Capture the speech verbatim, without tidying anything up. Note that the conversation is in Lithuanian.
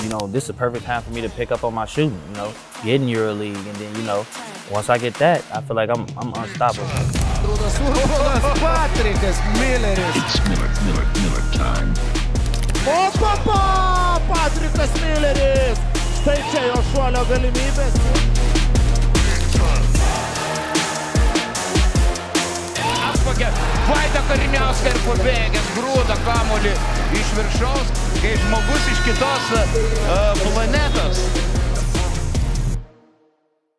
know, this is a perfect time for me to pick up on my shooting, you know, get in EuroLeague, and then, you know, once I get that, I feel like I'm, I'm unstoppable. Patrickas Milleris. It's Miller, Miller, Miller time. O, papa! Patrickas Milleris! Štai čia jo šuolio galimybės. Atkokia Vaida Kariniauską ir pabėgęs grūda kamuolį iš viršaus, kai žmogus iš kitos uh, planetos